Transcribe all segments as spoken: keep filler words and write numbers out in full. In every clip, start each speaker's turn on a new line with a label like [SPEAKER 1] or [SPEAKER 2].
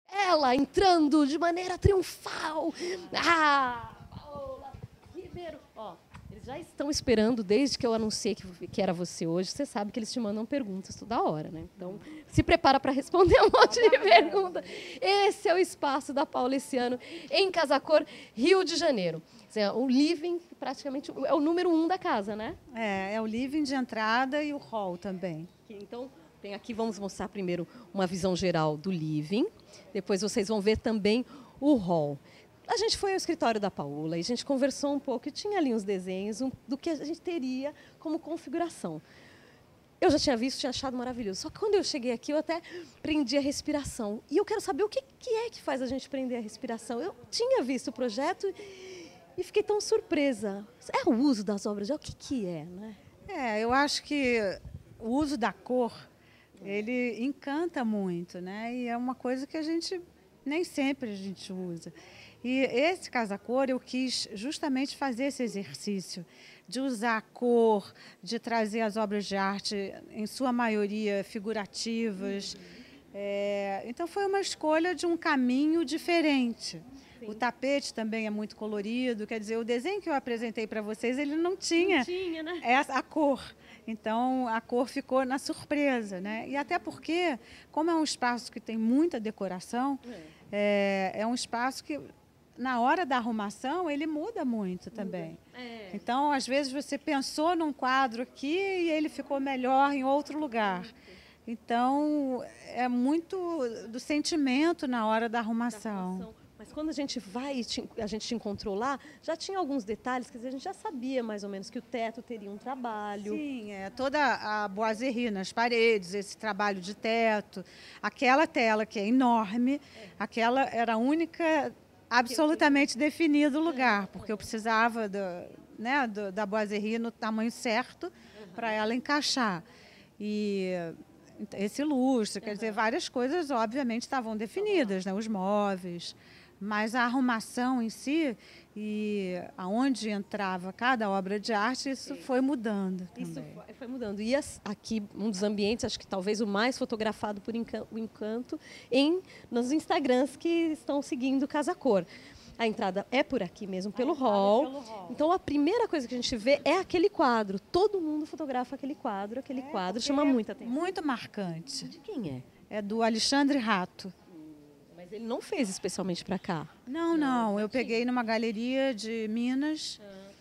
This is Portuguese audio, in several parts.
[SPEAKER 1] ela entrando de maneira triunfal. Ah, Paola Ribeiro. Ó, eles já estão esperando desde que eu anunciei que, que era você hoje. Você sabe que eles te mandam perguntas toda hora, né? Então, se prepara para responder um monte de perguntas. Esse é o espaço da Paola esse ano em Casa Cor, Rio de Janeiro. O living, praticamente, é o número um da casa, né?
[SPEAKER 2] É, é o living de entrada e o hall também.
[SPEAKER 1] Então, tem aqui, vamos mostrar primeiro uma visão geral do living. Depois vocês vão ver também o hall. A gente foi ao escritório da Paola e a gente conversou um pouco e tinha ali uns desenhos um, do que a gente teria como configuração. Eu já tinha visto, tinha achado maravilhoso. Só que quando eu cheguei aqui, eu até prendi a respiração. E eu quero saber o que, que é que faz a gente prender a respiração. Eu tinha visto o projeto e fiquei tão surpresa. É o uso das obras de arte? O que, que é, né?
[SPEAKER 2] É, eu acho que o uso da cor, ele encanta muito, né? E é uma coisa que a gente nem sempre a gente usa. E esse Casa Cor eu quis justamente fazer esse exercício de usar a cor, de trazer as obras de arte, em sua maioria figurativas. Uhum. É, então foi uma escolha de um caminho diferente. Sim. O tapete também é muito colorido, quer dizer, o desenho que eu apresentei para vocês, ele não tinha,
[SPEAKER 1] não tinha, né?
[SPEAKER 2] essa, a cor. Então, a cor ficou na surpresa, né? E até porque, como é um espaço que tem muita decoração, é, é, é um espaço que, na hora da arrumação, ele muda muito também. Muda. É. Então, às vezes, você pensou num quadro aqui e ele ficou melhor em outro lugar. Então, é muito do sentimento na hora da arrumação. Da arrumação.
[SPEAKER 1] Mas quando a gente vai, a gente te encontrou lá, já tinha alguns detalhes, quer dizer, a gente já sabia mais ou menos que o teto teria um trabalho.
[SPEAKER 2] Sim, é, toda a boiserie nas paredes, esse trabalho de teto, aquela tela que é enorme, é. aquela era a única, absolutamente definido lugar, porque eu precisava do, né, do, da boiserie no tamanho certo uhum. para ela encaixar. E esse lustre, quer uhum. dizer, várias coisas obviamente estavam definidas, né, os móveis. Mas a arrumação em si e aonde entrava cada obra de arte, isso Sim. foi mudando também.
[SPEAKER 1] Isso foi, foi mudando. E aqui, um dos ambientes, acho que talvez o mais fotografado por o encanto, em, nos Instagrams que estão seguindo Casa Cor. A entrada é por aqui mesmo, pelo hall. É pelo hall. Então, a primeira coisa que a gente vê é aquele quadro. Todo mundo fotografa aquele quadro. Aquele é, quadro chama muita atenção.
[SPEAKER 2] Muito marcante.
[SPEAKER 1] De quem é?
[SPEAKER 2] É do Alexandre Rato.
[SPEAKER 1] Mas ele não fez especialmente para cá?
[SPEAKER 2] Não, não. não. Eu peguei numa galeria de Minas. Ah.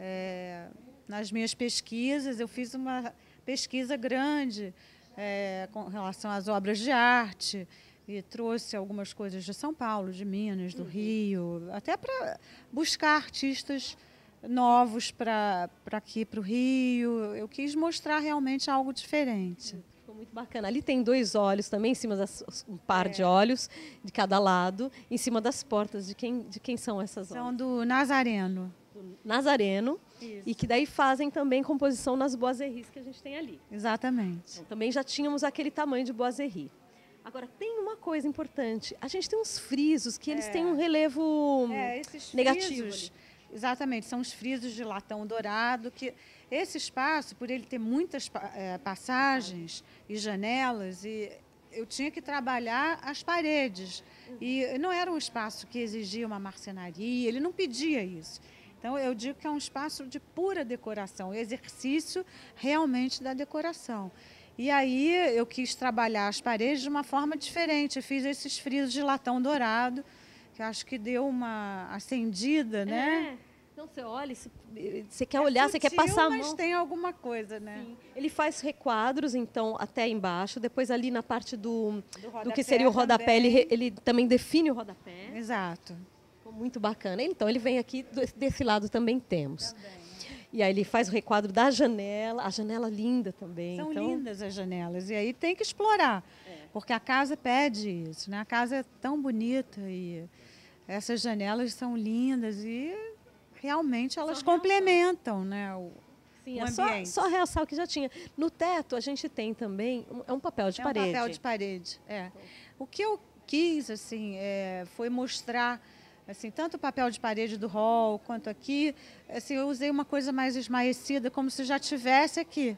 [SPEAKER 2] É, nas minhas pesquisas, eu fiz uma pesquisa grande é, com relação às obras de arte e trouxe algumas coisas de São Paulo, de Minas, do uhum. Rio, até para buscar artistas novos para aqui, para o Rio. Eu quis mostrar realmente algo diferente. Uhum.
[SPEAKER 1] Muito bacana. Ali tem dois olhos também, em cima das, um par é. de olhos de cada lado, em cima das portas. De quem, de quem são essas
[SPEAKER 2] São
[SPEAKER 1] olhos?
[SPEAKER 2] do Nazareno.
[SPEAKER 1] Do Nazareno.
[SPEAKER 2] Isso.
[SPEAKER 1] E que daí fazem também composição nas boiseries que a gente tem ali.
[SPEAKER 2] Exatamente.
[SPEAKER 1] Então, também já tínhamos aquele tamanho de boiserie. Agora, tem uma coisa importante. A gente tem uns frisos que eles é. têm um relevo
[SPEAKER 2] é, esses
[SPEAKER 1] negativo.
[SPEAKER 2] Frisos, exatamente, são os frisos de latão dourado que... Esse espaço, por ele ter muitas é, passagens e janelas, e eu tinha que trabalhar as paredes. E não era um espaço que exigia uma marcenaria, ele não pedia isso. Então, eu digo que é um espaço de pura decoração, exercício realmente da decoração. E aí eu quis trabalhar as paredes de uma forma diferente. Eu fiz esses frisos de latão dourado, que acho que deu uma acendida, né?
[SPEAKER 1] É. Então, você olha, você quer olhar, é sutil, você quer passar a mão.
[SPEAKER 2] Mas tem alguma coisa, né?
[SPEAKER 1] Sim. Ele faz requadros, então, até embaixo. Depois, ali na parte do,
[SPEAKER 2] do,
[SPEAKER 1] do que seria o rodapé, ele, ele também define o rodapé.
[SPEAKER 2] Exato.
[SPEAKER 1] Ficou muito bacana. Então, ele vem aqui, desse lado também temos. Também. E aí ele faz o requadro da janela, a janela linda também.
[SPEAKER 2] São
[SPEAKER 1] então...
[SPEAKER 2] lindas as janelas. E aí tem que explorar, é. porque a casa pede isso, né? A casa é tão bonita e essas janelas são lindas e... Realmente elas só complementam, né, o,
[SPEAKER 1] Sim,
[SPEAKER 2] o
[SPEAKER 1] é
[SPEAKER 2] ambiente.
[SPEAKER 1] Só, só realçar o que já tinha. No teto a gente tem também um, é um papel de
[SPEAKER 2] é
[SPEAKER 1] parede.
[SPEAKER 2] Um papel de parede. É. O que eu quis assim é, foi mostrar assim tanto o papel de parede do hall quanto aqui. Assim, eu usei uma coisa mais esmaecida, como se já tivesse aqui.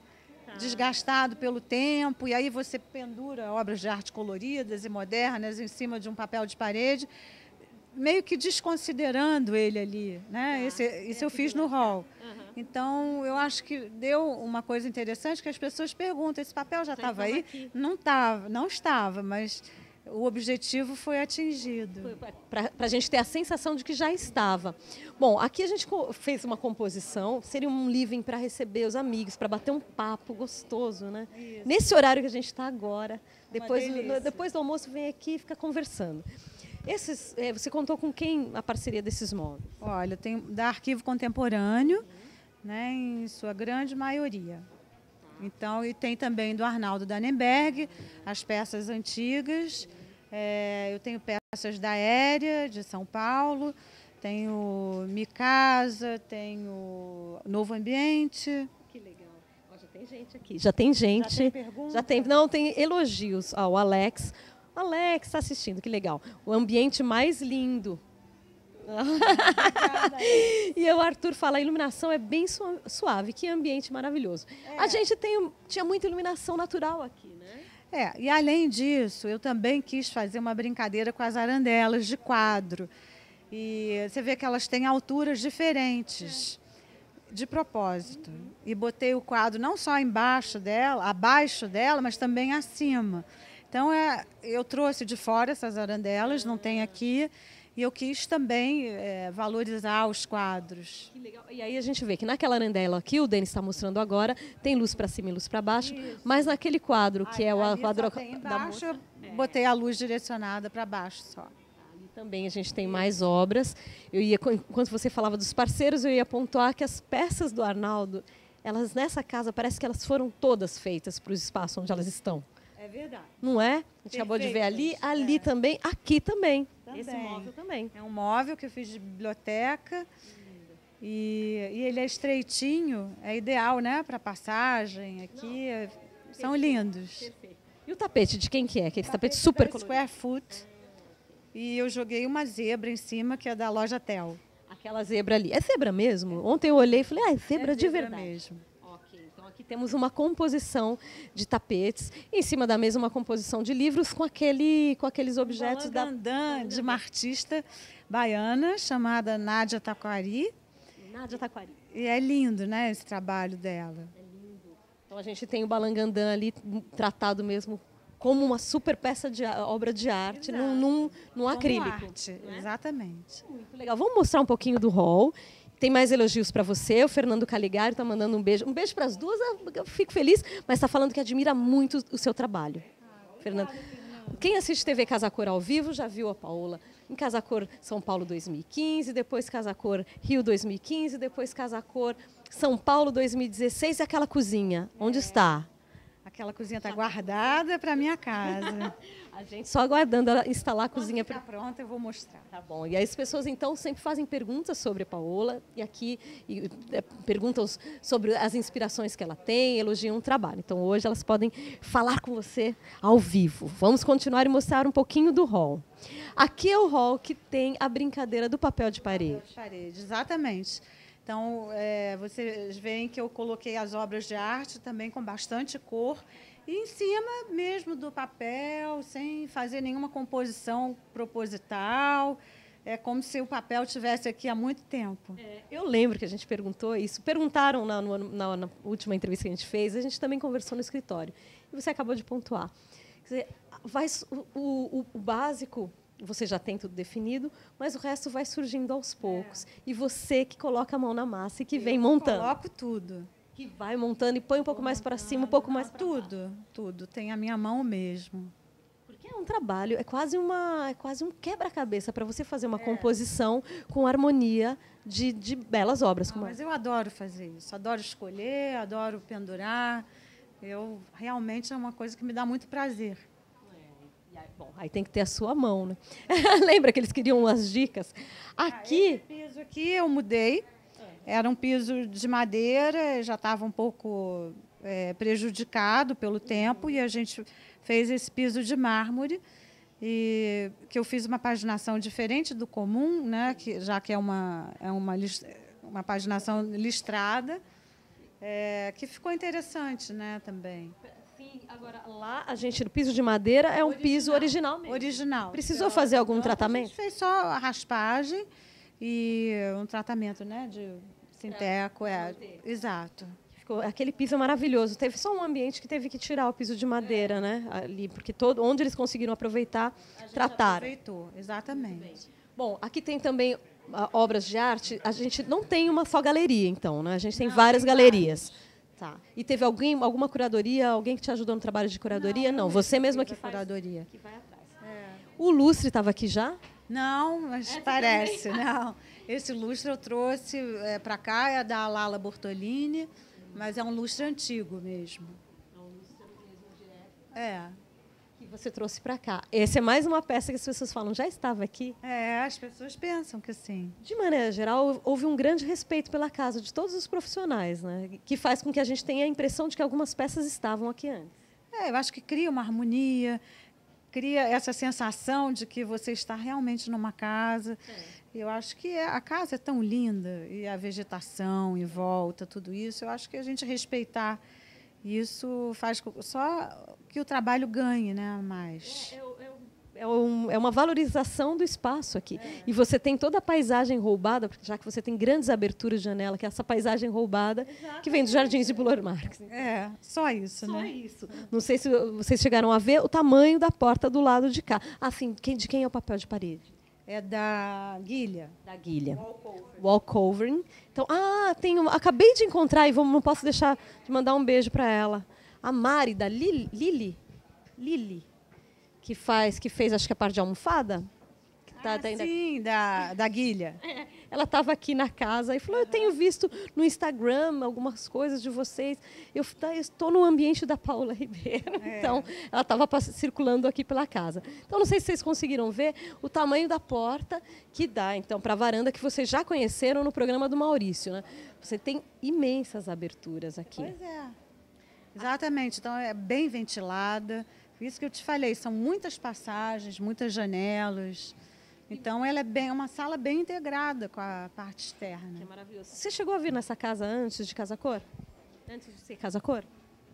[SPEAKER 2] desgastado pelo tempo, e aí você pendura obras de arte coloridas e modernas em cima de um papel de parede, meio que desconsiderando ele ali, né? Esse, isso eu fiz no hall. Então, eu acho que deu uma coisa interessante, que as pessoas perguntam, esse papel já estava aí? Não estava, não estava, mas o objetivo foi atingido.
[SPEAKER 1] Para a gente ter a sensação de que já estava. Bom, aqui a gente fez uma composição, seria um living para receber os amigos, para bater um papo gostoso, né? Isso. Nesse horário que a gente está agora, depois, no, depois do almoço vem aqui e fica conversando. Esses, é, você contou com quem a parceria desses móveis?
[SPEAKER 2] Olha, tem da Arquivo Contemporâneo, uhum. né, em sua grande maioria. Então, e tem também do Arnaldo Danenberg, as peças antigas. É, eu tenho peças da Aérea, de São Paulo, tenho Micasa, tenho Novo Ambiente.
[SPEAKER 1] Que legal. Ó, já tem gente aqui. Já tem gente. Já tem pergunta? Já tem, não, tem elogios. Ó, o Alex. Alex está assistindo, que legal. O ambiente mais lindo. E o Arthur fala, a iluminação é bem suave, que ambiente maravilhoso. É. A gente tem, tinha muita iluminação natural aqui, né?
[SPEAKER 2] É, e além disso, eu também quis fazer uma brincadeira com as arandelas de quadro. E você vê que elas têm alturas diferentes, é. de propósito. Uhum. E botei o quadro não só embaixo dela, abaixo dela, mas também acima. Então, é, eu trouxe de fora essas arandelas, não tem aqui, e eu quis também é, valorizar os quadros.
[SPEAKER 1] Que legal. E aí a gente vê que naquela arandela aqui, o Denis está mostrando agora, tem luz para cima e luz para baixo, isso. Mas naquele quadro, que aí, é o quadro
[SPEAKER 2] embaixo,
[SPEAKER 1] da moça,
[SPEAKER 2] eu é. botei a luz direcionada para baixo só.
[SPEAKER 1] Ali também a gente tem mais obras. Eu ia, enquanto você falava dos parceiros, eu ia pontuar que as peças do Arnaldo, elas nessa casa, parece que elas foram todas feitas para o espaço onde elas estão.
[SPEAKER 2] É verdade.
[SPEAKER 1] Não é? A gente Perfeitas. acabou de ver ali, ali é. também, aqui também.
[SPEAKER 2] também.
[SPEAKER 1] Esse móvel também.
[SPEAKER 2] É um móvel que eu fiz de biblioteca e, e ele é estreitinho, é ideal, né, para passagem aqui. É, são lindos.
[SPEAKER 1] Perfeito. E o tapete, de quem que é? Aquele tapete, tapete super colorido.
[SPEAKER 2] Square Foot. E eu joguei uma zebra em cima, que é da loja Tel.
[SPEAKER 1] Aquela zebra ali. É zebra mesmo? Ontem eu olhei e falei, ah, é zebra
[SPEAKER 2] é
[SPEAKER 1] de
[SPEAKER 2] zebra
[SPEAKER 1] verdade.
[SPEAKER 2] mesmo.
[SPEAKER 1] Aqui temos uma composição de tapetes, em cima da mesa uma composição de livros com, aquele, com aqueles objetos
[SPEAKER 2] um
[SPEAKER 1] da...
[SPEAKER 2] de uma artista baiana chamada Nádia Taquari.
[SPEAKER 1] Nádia Taquari.
[SPEAKER 2] E é lindo, né, esse trabalho dela.
[SPEAKER 1] É lindo. Então a gente tem o balangandã ali tratado mesmo como uma super peça de obra de arte, num, num, num acrílico.
[SPEAKER 2] Arte, né? Exatamente.
[SPEAKER 1] Muito legal. Vamos mostrar um pouquinho do hall. Tem mais elogios para você. O Fernando Caligari está mandando um beijo. Um beijo para as duas. Eu fico feliz, mas está falando que admira muito o seu trabalho. Ah, Fernando. Quem assiste T V Casa Cor ao vivo já viu a Paola em Casa Cor São Paulo dois mil e quinze, depois Casa Cor Rio dois mil e quinze, depois Casa Cor São Paulo dois mil e dezesseis e aquela cozinha. Onde é. está?
[SPEAKER 2] Aquela cozinha está guardada para minha casa.
[SPEAKER 1] A gente só aguardando ela instalar a
[SPEAKER 2] Quando
[SPEAKER 1] cozinha.
[SPEAKER 2] Quando ficar pronta, eu vou mostrar.
[SPEAKER 1] Tá bom. E aí as pessoas, então, sempre fazem perguntas sobre a Paola. E aqui e, é, perguntam sobre as inspirações que ela tem, elogiam o trabalho. Então, hoje elas podem falar com você ao vivo. Vamos continuar e mostrar um pouquinho do hall. Aqui é o hall que tem a brincadeira do papel de parede.
[SPEAKER 2] Papel de parede, exatamente. Então, é, vocês veem que eu coloquei as obras de arte também com bastante cor e em cima mesmo do papel, sem fazer nenhuma composição proposital. É como se o papel tivesse aqui há muito tempo.
[SPEAKER 1] É, eu lembro que a gente perguntou isso. Perguntaram na, na, na última entrevista que a gente fez, a gente também conversou no escritório. E você acabou de pontuar. Quer dizer, vai, o, o, o básico... Você já tem tudo definido, mas o resto vai surgindo aos poucos. É. E você que coloca a mão na massa e que
[SPEAKER 2] eu
[SPEAKER 1] vem montando.
[SPEAKER 2] Coloco tudo.
[SPEAKER 1] Que vai montando e põe um pouco Vou mais para cima, um pouco mais para
[SPEAKER 2] tudo, baixo. Tudo. Tem a minha mão mesmo.
[SPEAKER 1] Porque é um trabalho, é quase uma, é quase um quebra-cabeça para você fazer uma é. composição com harmonia de, de belas obras.
[SPEAKER 2] Ah,
[SPEAKER 1] como
[SPEAKER 2] mas eu adoro fazer isso. Adoro escolher, adoro pendurar. Eu realmente é uma coisa que me dá muito prazer.
[SPEAKER 1] Bom, aí tem que ter a sua mão, né? Lembra que eles queriam as dicas? Aqui...
[SPEAKER 2] Ah, esse piso aqui eu mudei. Era um piso de madeira, já estava um pouco é, prejudicado pelo tempo, e a gente fez esse piso de mármore, e que eu fiz uma paginação diferente do comum, né? Que, já que é uma, é uma, uma paginação listrada. é, que ficou interessante, né, também.
[SPEAKER 1] Sim, agora lá a gente, o piso de madeira é um original. piso original mesmo.
[SPEAKER 2] Original.
[SPEAKER 1] Precisou então, fazer algum
[SPEAKER 2] então,
[SPEAKER 1] tratamento?
[SPEAKER 2] A gente fez só a raspagem e um tratamento, né, de sinteco, é, exato.
[SPEAKER 1] Ficou, aquele piso é maravilhoso. Teve só um ambiente que teve que tirar o piso de madeira, é. né, ali, porque todo, onde eles conseguiram aproveitar, a gente trataram.
[SPEAKER 2] Aproveitou, exatamente.
[SPEAKER 1] Bom, aqui tem também uh, obras de arte. A gente não tem uma só galeria, então, né? A gente tem não, várias tem galerias. Várias. Tá. E teve alguém, alguma curadoria, alguém que te ajudou no trabalho de curadoria? Não, não você mesma que faz
[SPEAKER 2] curadoria.
[SPEAKER 1] Que vai atrás. É. O lustre estava aqui já?
[SPEAKER 2] Não, mas Essa parece, também? Não. Esse lustre eu trouxe é, para cá, é da Lala Bortolini, mas é um lustre antigo mesmo. É um lustre mesmo direto. É.
[SPEAKER 1] Que você trouxe para cá. Essa é mais uma peça que as pessoas falam, já estava aqui?
[SPEAKER 2] É, as pessoas pensam que sim.
[SPEAKER 1] De maneira geral, houve um grande respeito pela casa de todos os profissionais, né? Que faz com que a gente tenha a impressão de que algumas peças estavam aqui antes.
[SPEAKER 2] É, eu acho que cria uma harmonia, cria essa sensação de que você está realmente numa casa. É. Eu acho que a casa é tão linda, e a vegetação em volta, tudo isso, eu acho que a gente respeitar isso faz só que o trabalho ganhe, né, mais.
[SPEAKER 1] É, é, é, um, é uma valorização do espaço aqui. É. E você tem toda a paisagem roubada, porque já que você tem grandes aberturas de janela, que é essa paisagem roubada, Exatamente. que vem dos Jardins de Buller Marx. Então.
[SPEAKER 2] É, só isso,
[SPEAKER 1] só
[SPEAKER 2] né?
[SPEAKER 1] Só isso. Não sei se vocês chegaram a ver o tamanho da porta do lado de cá. Assim, quem, de quem é o papel de parede?
[SPEAKER 2] É da Guilha.
[SPEAKER 1] Da Guilha. Wallcovering. Então, ah, tenho, acabei de encontrar e vou, não posso deixar de mandar um beijo para ela. A Mari, da Lili, Lili, Lili, que faz, que fez, acho que a parte de almofada. Que
[SPEAKER 2] tá, ah, tá ainda... Sim, da, da Guilha.
[SPEAKER 1] É, ela estava aqui na casa e falou, eu tenho visto no Instagram algumas coisas de vocês. Eu tá, estou no ambiente da Paula Ribeiro. É. Então, ela estava circulando aqui pela casa. Então, não sei se vocês conseguiram ver o tamanho da porta que dá, então, para a varanda que vocês já conheceram no programa do Maurício, né? Você tem imensas aberturas aqui.
[SPEAKER 2] Pois é. Exatamente. Então, é bem ventilada. Isso que eu te falei, são muitas passagens, muitas janelas. Então, ela é bem, uma sala bem integrada com a parte externa.
[SPEAKER 1] Que é maravilhoso. Você chegou a vir nessa casa antes de Casa Cor? Antes de ser Casa Cor?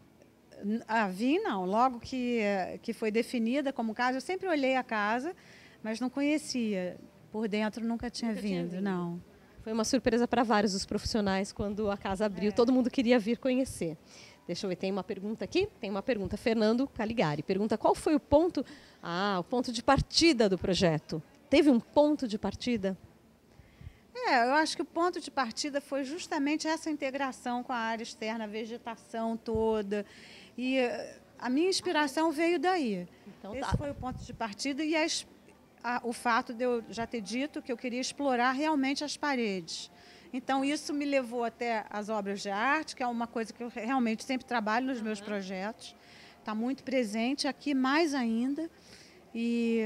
[SPEAKER 2] Ah, vi, não. Logo que, que foi definida como casa, eu sempre olhei a casa, mas não conhecia. Por dentro, nunca tinha, nunca vindo, tinha vindo, não.
[SPEAKER 1] Foi uma surpresa para vários dos profissionais quando a casa abriu. É. Todo mundo queria vir conhecer. Deixa eu ver, tem uma pergunta aqui? Tem uma pergunta. Fernando Caligari pergunta qual foi o ponto, ah, o ponto de partida do projeto. Teve um ponto de partida?
[SPEAKER 2] É, eu acho que o ponto de partida foi justamente essa integração com a área externa, a vegetação toda. E a minha inspiração veio daí. Então, Esse tá. foi o ponto de partida e a, a, o fato de eu já ter dito que eu queria explorar realmente as paredes. Então, isso me levou até as obras de arte, que é uma coisa que eu realmente sempre trabalho nos meus projetos. Está muito presente aqui, mais ainda. E,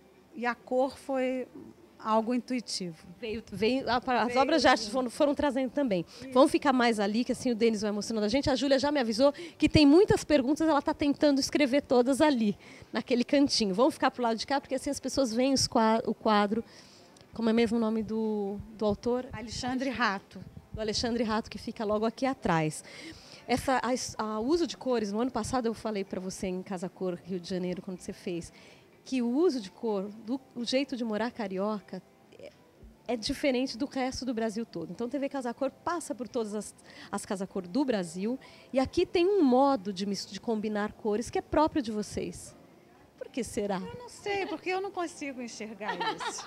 [SPEAKER 2] e a cor foi algo intuitivo.
[SPEAKER 1] Veio, veio, as veio, obras de arte foram, foram trazendo também. Isso. Vamos ficar mais ali, que assim o Denis vai mostrando a gente. A Júlia já me avisou que tem muitas perguntas, ela está tentando escrever todas ali, naquele cantinho. Vamos ficar para o lado de cá, porque assim as pessoas veem os quadro, o quadro. Como é mesmo o nome do, do autor?
[SPEAKER 2] Alexandre Rato.
[SPEAKER 1] Do Alexandre Rato, que fica logo aqui atrás. Essa, a, a uso de cores, no ano passado eu falei para você em Casa Cor, Rio de Janeiro, quando você fez, que o uso de cor, do, o jeito de morar carioca, é, é diferente do resto do Brasil todo. Então, T V Casa Cor passa por todas as, as Casa Cor do Brasil, e aqui tem um modo de, de combinar cores que é próprio de vocês. Por que será?
[SPEAKER 2] Eu não sei, porque eu não consigo enxergar isso.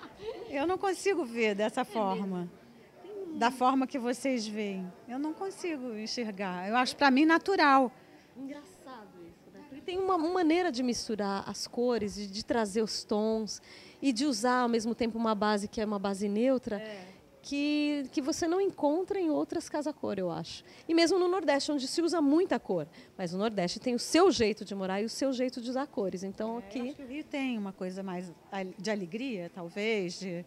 [SPEAKER 2] Eu não consigo ver dessa forma, da forma que vocês veem. Eu não consigo enxergar. Eu acho, para mim, natural.
[SPEAKER 1] Engraçado isso, né? Porque tem uma, uma maneira de misturar as cores, de, de trazer os tons e de usar, ao mesmo tempo, uma base que é uma base neutra, é. que, que você não encontra em outras casa-cor, eu acho. E mesmo no Nordeste, onde se usa muita cor. Mas o Nordeste tem o seu jeito de morar e o seu jeito de usar cores. Então,
[SPEAKER 2] é,
[SPEAKER 1] aqui...
[SPEAKER 2] Eu acho que o Rio tem uma coisa mais de alegria, talvez. De...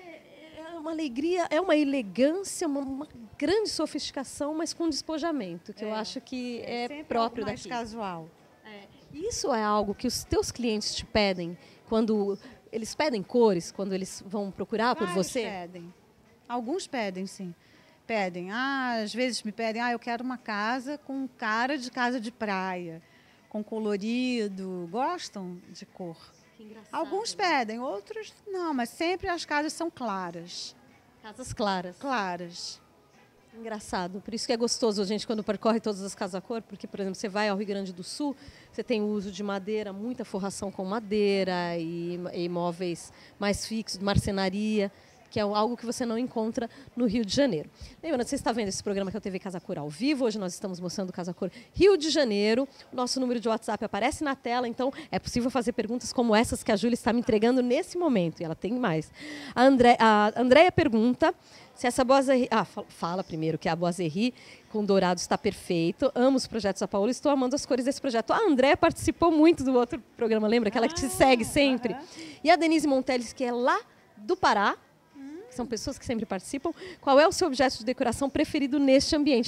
[SPEAKER 1] É, é uma alegria, é uma elegância, uma, uma grande sofisticação, mas com despojamento, que é, eu acho que é, é próprio
[SPEAKER 2] mais
[SPEAKER 1] daqui.
[SPEAKER 2] Casual.
[SPEAKER 1] É. Isso é algo que os teus clientes te pedem quando... Eles pedem cores quando eles vão procurar
[SPEAKER 2] Vários
[SPEAKER 1] por você?
[SPEAKER 2] pedem. Alguns pedem, sim. pedem. Ah, às vezes me pedem, ah, eu quero uma casa com cara de casa de praia, com colorido. Gostam de cor.
[SPEAKER 1] Que engraçado.
[SPEAKER 2] Alguns pedem, outros não, mas sempre as casas são claras.
[SPEAKER 1] Casas claras.
[SPEAKER 2] Claras.
[SPEAKER 1] Engraçado. Por isso que é gostoso a gente quando percorre todas as casas a cor, porque, por exemplo, você vai ao Rio Grande do Sul, você tem o uso de madeira, muita forração com madeira e, e móveis mais fixos, marcenaria, que é algo que você não encontra no Rio de Janeiro. Lembrando, você está vendo esse programa que é o T V Casa Cor ao vivo. Hoje nós estamos mostrando Casa Cor Rio de Janeiro. O nosso número de WhatsApp aparece na tela, então é possível fazer perguntas como essas que a Júlia está me entregando nesse momento. E ela tem mais. A, André, a Andréia pergunta se essa boiserie... Ah, fala primeiro que a boiserie com dourado está perfeito. Amo os projetos da Paola, estou amando as cores desse projeto. A Andréia participou muito do outro programa, lembra? Aquela que te segue sempre. Uh-huh. E a Denise Monteles, que é lá do Pará. São pessoas que sempre participam. Qual é o seu objeto de decoração preferido neste ambiente?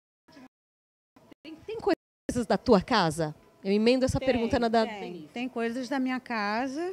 [SPEAKER 1] Tem, tem coisas da tua casa? Eu emendo essa
[SPEAKER 2] tem,
[SPEAKER 1] pergunta na da
[SPEAKER 2] tem.
[SPEAKER 1] Denise.
[SPEAKER 2] Tem coisas da minha casa,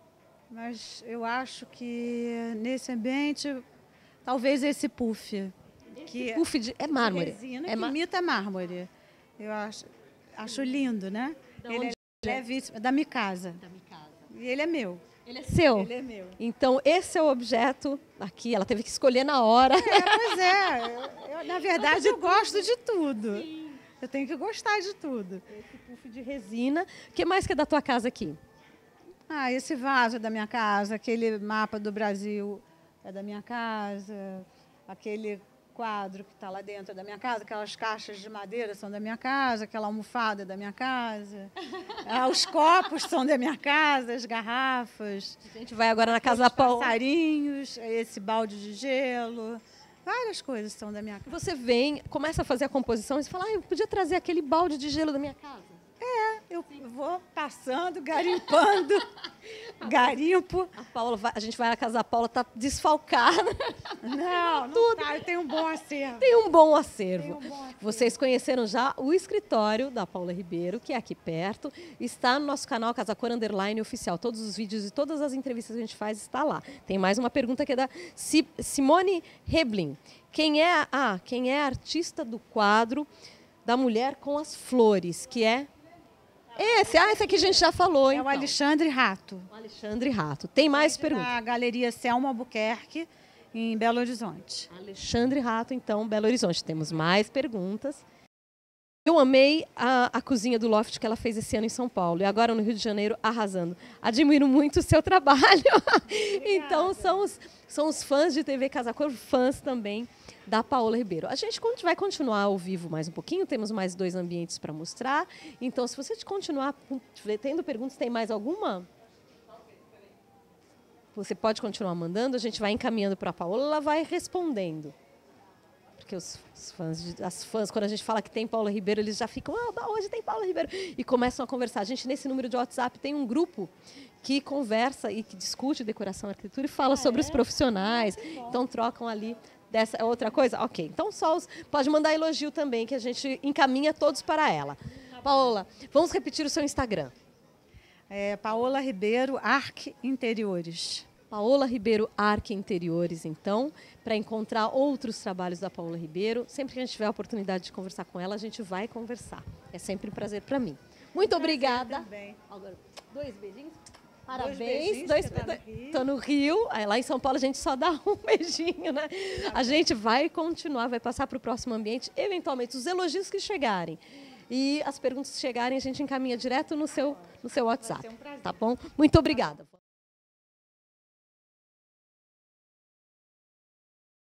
[SPEAKER 2] mas eu acho que nesse ambiente, talvez esse puff.
[SPEAKER 1] Esse
[SPEAKER 2] que
[SPEAKER 1] puff de, é mármore.
[SPEAKER 2] De resina,
[SPEAKER 1] é
[SPEAKER 2] que
[SPEAKER 1] ma...
[SPEAKER 2] imita mármore. Eu acho, acho lindo, né?
[SPEAKER 1] Da
[SPEAKER 2] ele
[SPEAKER 1] onde
[SPEAKER 2] é levíssimo, da minha casa.
[SPEAKER 1] Da minha casa.
[SPEAKER 2] E ele é meu.
[SPEAKER 1] Ele é seu?
[SPEAKER 2] Ele é meu.
[SPEAKER 1] Então, esse é o objeto aqui. Ela teve que escolher na hora.
[SPEAKER 2] É, pois é. Eu, eu, na verdade, eu gosto de tudo. Sim. Eu tenho que gostar de tudo.
[SPEAKER 1] Esse puff de resina. O que mais que é da tua casa aqui?
[SPEAKER 2] Ah, esse vaso é da minha casa. Aquele mapa do Brasil é da minha casa. Aquele quadro que está lá dentro é da minha casa. Aquelas caixas de madeira são da minha casa. Aquela almofada é da minha casa. Ah, os copos são da minha casa, as garrafas.
[SPEAKER 1] A gente vai agora na casa da Paola.
[SPEAKER 2] Passarinhos, esse balde de gelo. Várias coisas são da minha casa.
[SPEAKER 1] Você vem, começa a fazer a composição e você fala, ah, eu podia trazer aquele balde de gelo da minha casa.
[SPEAKER 2] É, eu vou passando, garimpando, garimpo.
[SPEAKER 1] A Paula vai, a gente vai na casa da Paula, tá desfalcada.
[SPEAKER 2] Não, não tudo. Tá, eu tenho um bom acervo.
[SPEAKER 1] Tem um bom acervo.
[SPEAKER 2] Um bom acervo.
[SPEAKER 1] Vocês conheceram já o escritório da Paula Ribeiro, que é aqui perto. Está no nosso canal Casa Cor Underline Oficial. Todos os vídeos e todas as entrevistas que a gente faz está lá. Tem mais uma pergunta que é da Simone Reblin. Quem é a, ah, quem é a artista do quadro da Mulher com as Flores, que é... Esse, ah, esse aqui a gente já falou,
[SPEAKER 2] é
[SPEAKER 1] então.
[SPEAKER 2] o Alexandre Rato.
[SPEAKER 1] O Alexandre Rato. Tem mais
[SPEAKER 2] é
[SPEAKER 1] perguntas?
[SPEAKER 2] Na Galeria Selma Albuquerque, em Belo Horizonte.
[SPEAKER 1] Alexandre Rato, então, Belo Horizonte. Temos mais perguntas. Eu amei a, a cozinha do Loft que ela fez esse ano em São Paulo. E agora no Rio de Janeiro, arrasando. Admiro muito o seu trabalho. Então, são os, são os fãs de T V Casa Cor, fãs também da Paola Ribeiro. A gente vai continuar ao vivo mais um pouquinho, temos mais dois ambientes para mostrar. Então, se você continuar tendo perguntas, tem mais alguma? Você pode continuar mandando, a gente vai encaminhando para a Paola, ela vai respondendo. Porque os, os fãs, as fãs, quando a gente fala que tem Paola Ribeiro, eles já ficam, ah, hoje tem Paola Ribeiro, e começam a conversar. A gente, nesse número de WhatsApp, tem um grupo que conversa e que discute decoração e arquitetura e fala ah, sobre é? os profissionais. Então, trocam ali. Dessa outra coisa? Ok. Então, só os, pode mandar elogio também, que a gente encaminha todos para ela. Paola, vamos repetir o seu Instagram.
[SPEAKER 2] É Paola Ribeiro Arc Interiores.
[SPEAKER 1] Paola Ribeiro Arc Interiores, então, para encontrar outros trabalhos da Paola Ribeiro. Sempre que a gente tiver a oportunidade de conversar com ela, a gente vai conversar. É sempre um prazer para mim. Muito prazer obrigada.
[SPEAKER 2] Também.
[SPEAKER 1] Agora, dois beijinhos. Parabéns.
[SPEAKER 2] Dois
[SPEAKER 1] dois
[SPEAKER 2] tá no
[SPEAKER 1] Tô no Rio. Aí, lá em São Paulo a gente só dá um beijinho, né? A gente vai continuar, vai passar para o próximo ambiente. Eventualmente, os elogios que chegarem e as perguntas que chegarem, a gente encaminha direto no seu, no seu WhatsApp.
[SPEAKER 2] Vai ser um prazer.
[SPEAKER 1] Tá bom? Muito obrigada.